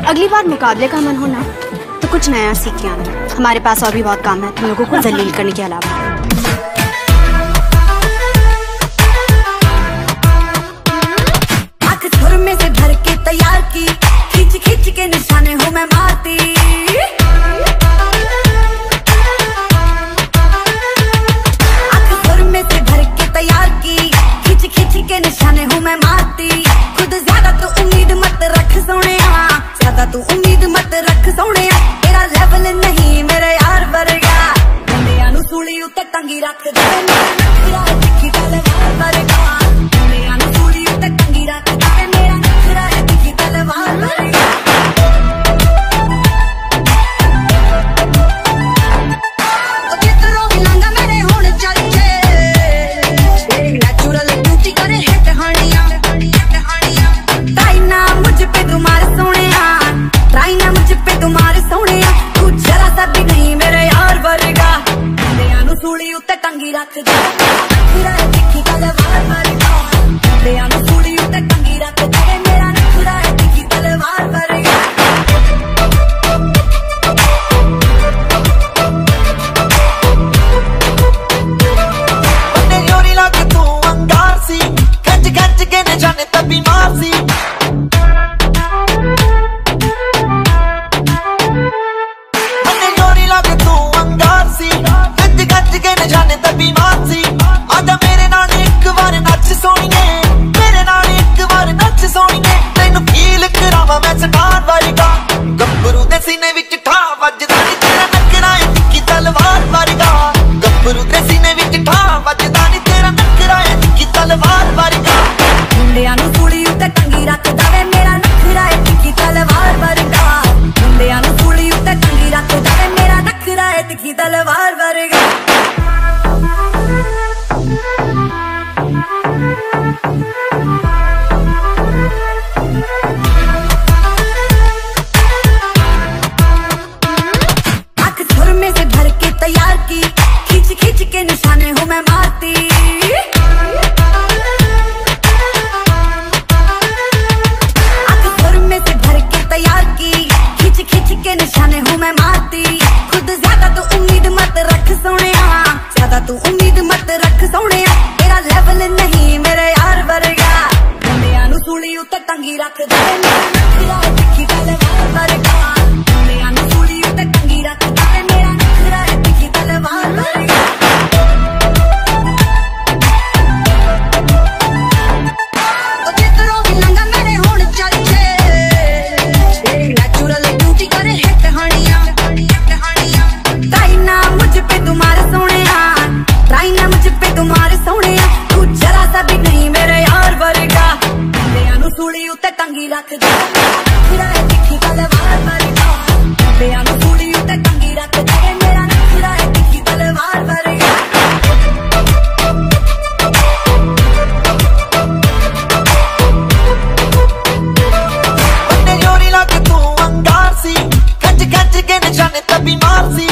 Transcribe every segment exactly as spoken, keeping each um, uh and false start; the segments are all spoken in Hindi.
अगली बार मुकाबले का मन हो ना तो कुछ नया सीख के आना। हमारे पास और भी बहुत काम है तुम लोगों को जलील करने के अलावा। आँख छुर में से भर के तैयार की, खींच खींच के निशाने हूँ मैं मारती। आँख छुर में से भर के तैयार की, खींच खींच के निशाने हूँ मैं मारती। खुद ज्यादा तो उम्मीद मत रख सोनिया, ज्यादा तू उम्मीद मत रख सोनिया। तेरा लेवल नहीं मेरे यार वर्गा, मुंडियां नू सूली उत्ते टंगी रख दे। मेरा नखरा दिखी तलवार वर्गा, मुंडियां नू सूली उत्ते टंगी रख दे। मेरा नखरा दिखी तलवार वर्गा। ओ जितरों भी लंगा मेरे हुण चल जे, नेचुरल ब्यूटी करे हिट हानियां। ट्राई ना मुझ पे तुम्हारे सोनिया, ट्राई ना मुझ पे तुम्हारे सोनिया। तू जरा सा भी नहीं मेरे यार वर्गा, मुंडियां नू सूली उत्ते टंगी रख दे। नखरा दिखी तलवार वर्गा, मुंडियां नू सूली उत्ते टंगी रख दे। मेरा नखरा दिखी तलवार वर्गा। ਉਹਨੇ ਯੋਰੀ ਲੱਗ ਤੂੰ ਅੰਗਾਰ ਸੀ, ਖਿੱਚ ਖਿੱਚ ਕੇ ਨਿਸ਼ਾਨੇ ਤੇ ਬਿਮਾਰ ਸੀ। ਉਹਨੇ ਯੋਰੀ ਲੱਗ ਤੂੰ ਅੰਗਾਰ ਸੀ, ਖਿੱਚ ਖਿੱਚ ਕੇ ਨਿਸ਼ਾਨੇ ਤੇ ਬਿਮਾਰ ਸੀ। ਆਜਾ ਮੇਰੇ ਨਾਲ ਇੱਕ ਵਾਰ ਨੱਚ ਸੋਹਣੀਏ, ਮੇਰੇ ਨਾਲ ਇੱਕ ਵਾਰ ਨੱਚ ਸੋਹਣੀਏ। ਤੈਨੂੰ ਫੀਲ ਕਰਾਵਾਂ ਮੈਂ ਸਟਾਰ ਵਰਗਾ, ਗੱਭਰੂ ਦੇ ਸੀਨੇ ਵਿੱਚ ਠਾ ਵੱਜਦਾ ਨੀ ਤੇਰਾ ਨਖਰਾ ਏ ਤਿੱਖੀ ਤਲਵਾਰ ਵਰਗਾ। ਗੱਭਰੂ ਦੇ ਸੀਨੇ ਵਿੱਚ ਠਾ ਵੱਜਦਾ ਨੀ ਤੇਰਾ ਨਖਰਾ ਏ ਤਿੱਖੀ ਤਲਵਾਰ ਵਰਗਾ। ਮੁੰਡਿਆਂ ਨੂੰ ਸੂਲੀ ਉੱਤੇ ਟੰਗੀ ਰੱਖਦਾ ਵੇ, ਮੇਰਾ ਨਖਰਾ ਏ ਤਿੱਖੀ ਤਲਵਾਰ ਵਰਗਾ। ਮੁੰਡਿਆਂ ਨੂੰ ਸੂਲੀ ਉੱਤੇ ਟੰਗੀ ਰੱਖਦਾ ਵੇ, ਮੇਰਾ ਨਖਰਾ ਏ ਤਿੱਖੀ ਤਲਵਾਰ ਵਰਗਾ। आँख छुर में से भर के तैयार की, खींच खींच के निशाने हूँ मैं मारती। आँख छुर में से भर के तैयार की, खींच खींच के निशाने हूँ मैं मारती। खुद ज्यादा तो उम्मीद मत रख सोनिया, ज्यादा तू उम्मीद मत रख सोनिया। तेरा लेवल नहीं मेरे यार वर्गा, मुंडियां नू सूली उत्ते टंगी रख दे। मेरा नखरा दिखी तलवार वर्गा, मुंडियां नू सूली उत्ते टंगी रख दे। मेरा नखरा दिखी तलवार वर्गा। ओ जितरों भी लंगा मेरे हुण चल जे, नेचुरल ब्यूटी करे हिट हानियां। ट्राई ना मुझ पे तुम्हारे सोनिया, ट्राई ना मुझ पे तुम्हारे सोनिया। तू जरा सा भी नहीं मेरे यार वर्गा, मुंडियां नू सूली उत्ते टंगी रख दे। नखरा दिखी तलवार वर्गा, मुंडियां नू सूली उत्ते टंगी रख दे। मेरा नखरा दिखी तलवार वर्गा। ਉਹਨੇ ਯੋਰੀ ਲੱਗ ਤੂੰ ਅੰਗਾਰ ਸੀ, ਖਿੱਚ ਖਿੱਚ ਕੇ ਨਿਸ਼ਾਨੇ ਤੇ ਬਿਮਾਰ ਸੀ।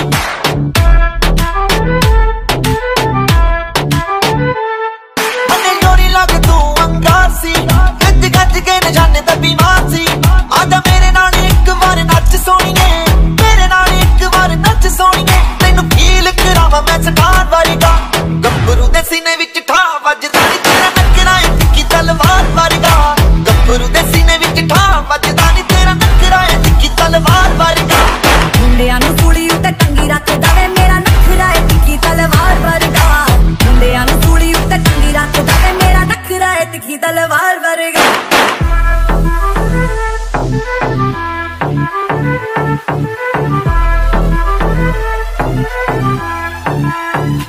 ਉਹਨੇ ਯੋਰੀ ਲੱਗ ਤੂੰ ਅੰਗਾਰ ਸੀ, ਖਿੱਚ ਖਿੱਚ ਕੇ ਨਿਸ਼ਾਨੇ ਤੇ ਬਿਮਾਰ ਸੀ। ਆਜਾ ਮੇਰੇ ਨਾਲ ਇੱਕ ਵਾਰ ਨੱਚ ਸੋਹਣੀਏ, ਮੇਰੇ ਨਾਲ ਇੱਕ ਵਾਰ ਨੱਚ ਸੋਹਣੀਏ। ਤੈਨੂੰ ਫੀਲ ਕਰਾਵਾਂ ਮੈਂ ਸਟਾਰ ਵਰਗਾ, ਗੱਭਰੂ ਦੇ ਸੀਨੇ ਵਿੱਚ ਠਾ ਵੱਜਦਾ ਨੀ ਤੇਰਾ ਨਖਰਾ ਏ ਤਿੱਖੀ ਤਲਵਾਰ ਵਰਗਾ। ਗੱਭਰੂ ਦੇ ਸੀਨੇ ਵਿੱਚ ਠਾ ਵੱਜਦਾ ਨੀ ਤੇਰਾ ਨਖਰਾ ਏ ਤਿੱਖੀ ਤਲਵਾਰ ਵਰਗਾ। ਮੁੰਡਿਆਂ ਨੂੰ ਸੂਲੀ ਉੱਤੇ ਟੰਗੀ ਰੱਖਦਾ ਵੇ, ਮੇਰਾ ਨਖਰਾ ਏ ਤਿੱਖੀ ਤਲਵਾਰ ਵਰਗਾ। ਮੁੰਡਿਆਂ ਨੂੰ ਸੂਲੀ ਉੱਤੇ ਟੰਗੀ ਰੱਖਦਾ ਵੇ, ਮੇਰਾ ਨਖਰਾ ਏ ਤਿੱਖੀ ਤਲਵਾਰ ਵਰਗਾ।